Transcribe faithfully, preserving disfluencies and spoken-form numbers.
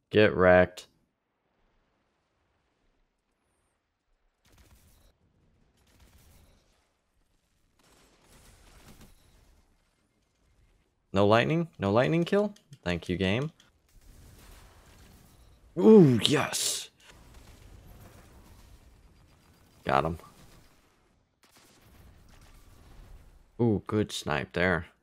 Get wrecked. No lightning? No lightning kill? Thank you, game. Ooh, yes. Got him. Ooh, good snipe there.